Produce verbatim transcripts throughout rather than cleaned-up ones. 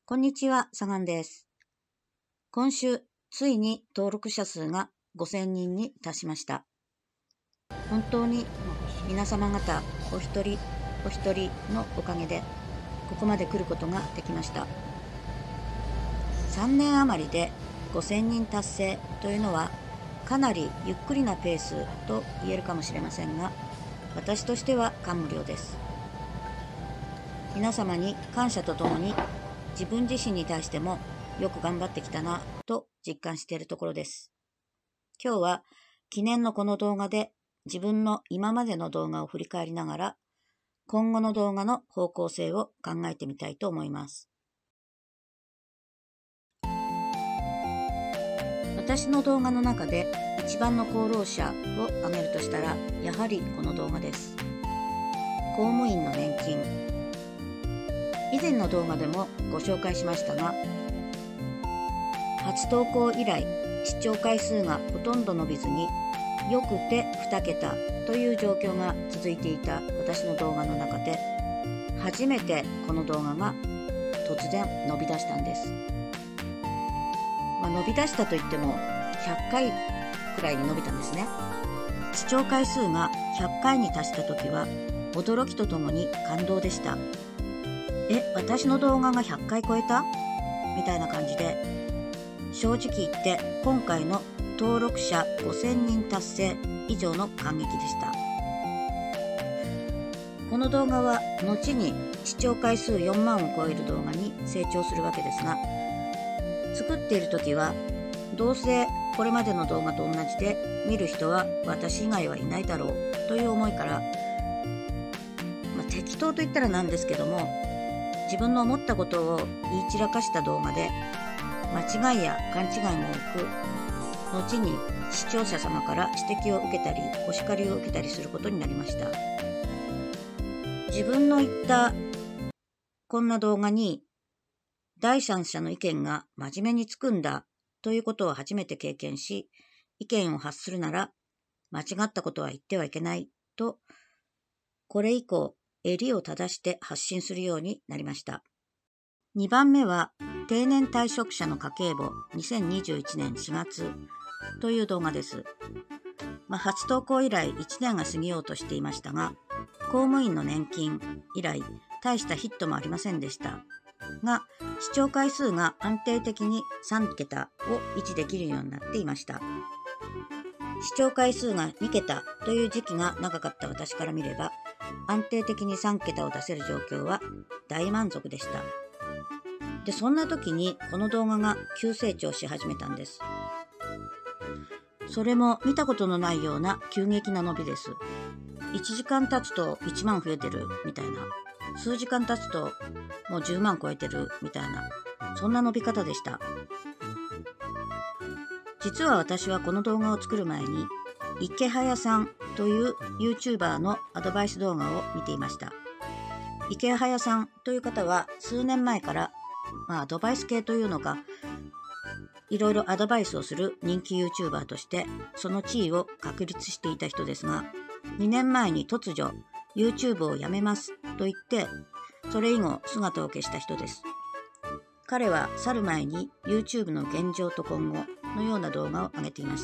こんにちは、サガンです。今週、ついに登録者数がごせんにんに達しました。本当に皆様方お一人お一人のおかげで、ここまで来ることができました。さんねん余りでごせんにん達成というのは、かなりゆっくりなペースと言えるかもしれませんが、私としては感無量です。皆様に感謝とともに、自分自身に対してもよく頑張ってきたなと実感しているところです。今日は記念のこの動画で自分の今までの動画を振り返りながら今後の動画の方向性を考えてみたいと思います。私の動画の中で一番の功労者を挙げるとしたらやはりこの動画です。公務員の年金。以前の動画でもご紹介しましたが、初投稿以来視聴回数がほとんど伸びずによくてに桁という状況が続いていた私の動画の中で初めてこの動画が突然伸び出したんです。まあ、伸び出したといってもひゃっかいくらいに伸びたんですね。視聴回数がひゃっかいに達した時は驚きとともに感動でした。え、私の動画がひゃっかい超えた？みたいな感じで、正直言って今回の登録者ごせんにん達成以上の感激でした。この動画は後に視聴回数よんまんを超える動画に成長するわけですが、作っている時はどうせこれまでの動画と同じで見る人は私以外はいないだろうという思いから、まあ、適当と言ったらなんですけども、自分の思ったことを言い散らかした動画で間違いや勘違いも多く、後に視聴者様から指摘を受けたりお叱りを受けたりすることになりました。自分の言ったこんな動画に第三者の意見が真面目につくんだということを初めて経験し、意見を発するなら間違ったことは言ってはいけないと、これ以降襟を正して発信するようになりました。にばんめは定年退職者の家計簿にせんにじゅういちねんしがつという動画です。まあ、初投稿以来いちねんが過ぎようとしていましたが、公務員の年金以来大したヒットもありませんでしたが、視聴回数が安定的にさん桁を維持できるようになっていました。視聴回数がに桁という時期が長かった私から見れば、安定的にさん桁を出せる状況は大満足でした。で、そんな時にこの動画が急成長し始めたんです。それも見たことのないような急激な伸びです。いちじかん経つといちまん増えてるみたいな、数時間経つともうじゅうまん超えてるみたいな、そんな伸び方でした。実は私はこの動画を作る前に池早さんという YouTuber のアドバイス動画を見ていました。池早さんという方は数年前から、まあ、アドバイス系というのか、いろいろアドバイスをする人気 YouTuber としてその地位を確立していた人ですが、にねんまえに突如 YouTube をやめますと言って、それ以後姿を消した人です。彼は去る前に YouTube の現状と今後のような動画を上げていました。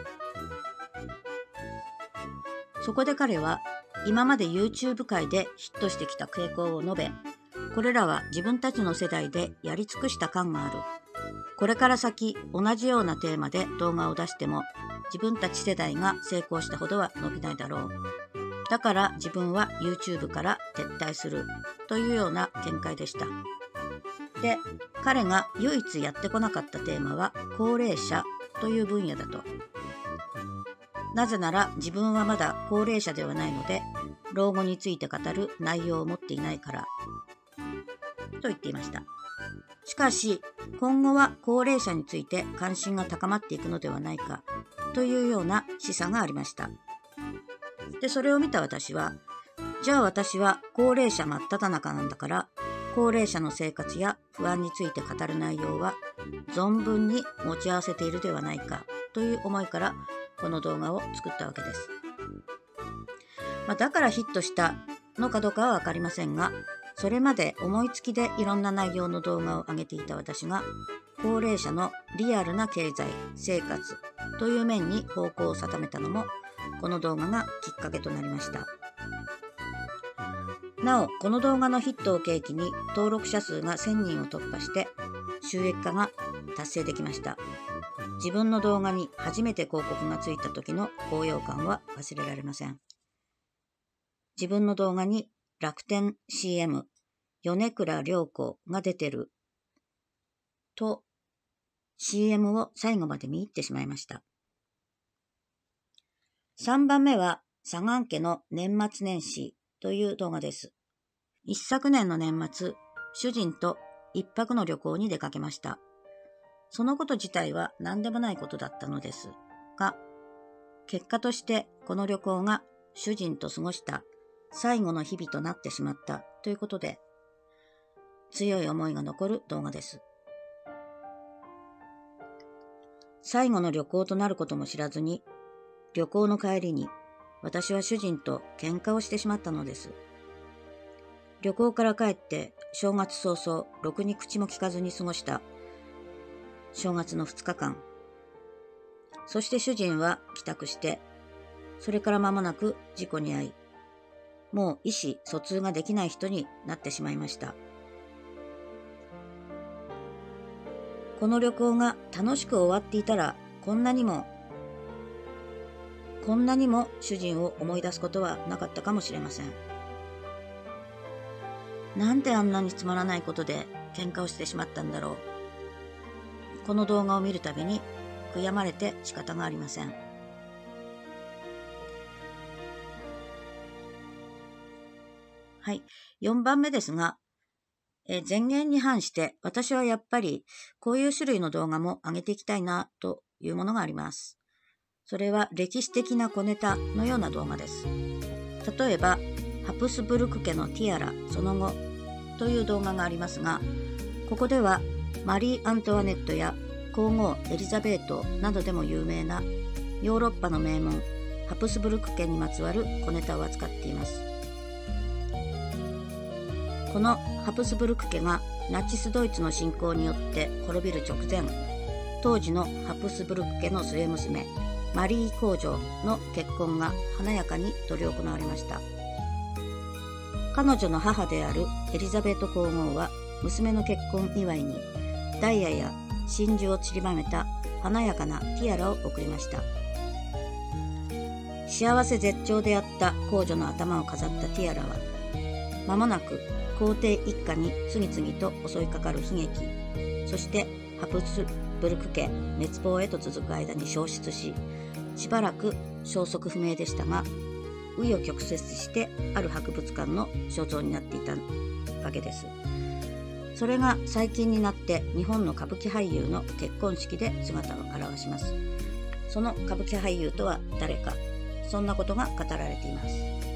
そこで彼は今まで YouTube 界でヒットしてきた傾向を述べ、これらは自分たちの世代でやり尽くした感がある。これから先同じようなテーマで動画を出しても自分たち世代が成功したほどは伸びないだろう。だから自分は YouTube から撤退するというような見解でした。で、彼が唯一やってこなかったテーマは高齢者という分野だと。なぜなら自分はまだ高齢者ではないので、老後について語る内容を持っていないからと言っていました。しかし今後は高齢者について関心が高まっていくのではないかというような示唆がありました。で、それを見た私は、じゃあ私は高齢者真っ只中なんだから、高齢者の生活や不安について語る内容は存分に持ち合わせているではないかという思いからこの動画を作ったわけです。まあ、だからヒットしたのかどうかは分かりませんが、 それまで思いつきでいろんな内容の動画を上げていた私が、高齢者のリアルな経済、生活という面に方向を定めたのも、この動画がきっかけとなりました。なお、この動画のヒットを契機に登録者数がせんにんを突破して収益化が達成できました。自分の動画に初めて広告がついた時の高揚感は忘れられません。自分の動画に楽天 シーエム、米倉涼子が出てると シーエム を最後まで見入ってしまいました。さんばんめは左岸家の年末年始という動画です。一昨年の年末、主人と一泊の旅行に出かけました。そのこと自体は何でもないことだったのですが、結果としてこの旅行が主人と過ごした最後の日々となってしまったということで、強い思いが残る動画です。最後の旅行となることも知らずに、旅行の帰りに私は主人と喧嘩をしてしまったのです。旅行から帰って正月早々ろくに口も利かずに過ごした正月のふつかかん。そして主人は帰宅して、それから間もなく事故に遭い、もう意思疎通ができない人になってしまいました。この旅行が楽しく終わっていたら、こんなにもこんなにも主人を思い出すことはなかったかもしれません。なんであんなにつまらないことで喧嘩をしてしまったんだろう。この動画を見るたびに悔やまれて仕方がありません。はい。よんばんめですが、え前言に反して私はやっぱりこういう種類の動画も上げていきたいなというものがあります。それは歴史的な小ネタのような動画です。例えば、ハプスブルク家のティアラその後という動画がありますが、ここではマリー・アントワネットや皇后エリザベートなどでも有名なヨーロッパの名門ハプスブルク家にまつわる小ネタを扱っています。このハプスブルク家がナチスドイツの侵攻によって滅びる直前、当時のハプスブルク家の末娘マリー皇女の結婚が華やかに執り行われました。彼女の母であるエリザベート皇后は娘の結婚祝いにダイヤや真珠を散りばめた華やかなティアラを贈りました。幸せ絶頂であった皇女の頭を飾ったティアラは、間もなく皇帝一家に次々と襲いかかる悲劇、そしてハプスブルク家滅亡へと続く間に消失し、しばらく消息不明でしたが、紆余曲折してある博物館の所蔵になっていたわけです。それが最近になって日本の歌舞伎俳優の結婚式で姿を現します。その歌舞伎俳優とは誰か、そんなことが語られています。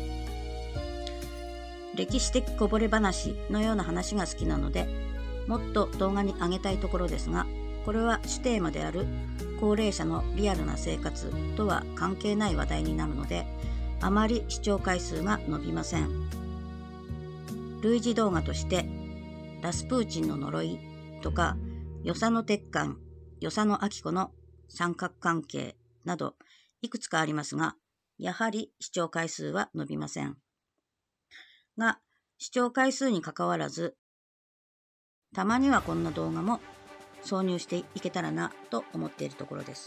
歴史的こぼれ話のような話が好きなので、もっと動画に上げたいところですが、これは主テーマである高齢者のリアルな生活とは関係ない話題になるので、あまり視聴回数が伸びません。類似動画としてラスプーチンの呪いとか、与謝野鉄幹、与謝野明子の三角関係などいくつかありますが、やはり視聴回数は伸びません。が、視聴回数にかかわらず、たまにはこんな動画も挿入していけたらなと思っているところです。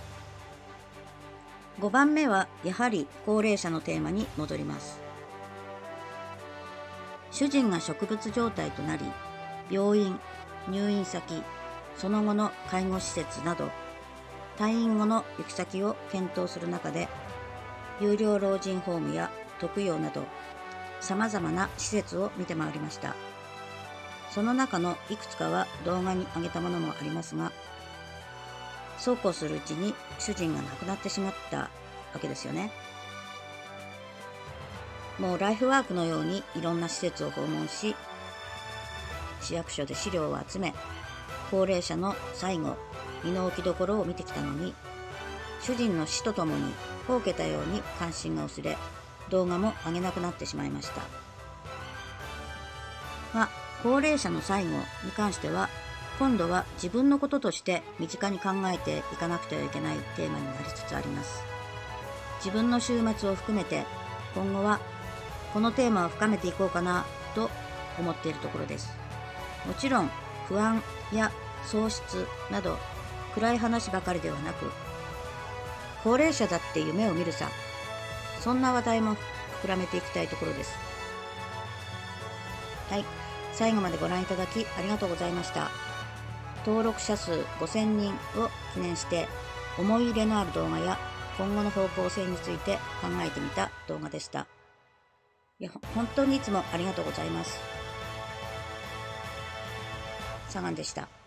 ごばんめはやはり高齢者のテーマに戻ります。主人が植物状態となり、病院、入院先、その後の介護施設など、退院後の行き先を検討する中で、有料老人ホームや特養など、様々な施設を見て回りました。その中のいくつかは動画に上げたものもありますが、そうこうするうちに主人が亡くなってしまったわけですよね。もうライフワークのようにいろんな施設を訪問し、市役所で資料を集め、高齢者の最後、身の置きどころを見てきたのに、主人の死とともにほうけたように関心が薄れ、動画も上げなくなってしまいました。 が、高齢者の最後に関しては、今度は自分のこととして身近に考えていかなくてはいけないテーマになりつつあります。自分の週末を含めて、今後はこのテーマを深めていこうかなと思っているところです。もちろん不安や喪失など暗い話ばかりではなく、高齢者だって夢を見るさ、そんな話題も膨らめていきたいところです。はい、最後までご覧いただきありがとうございました。登録者数ごせんにんを記念して思い入れのある動画や今後の方向性について考えてみた動画でした。いや、本当にいつもありがとうございます。サガンでした。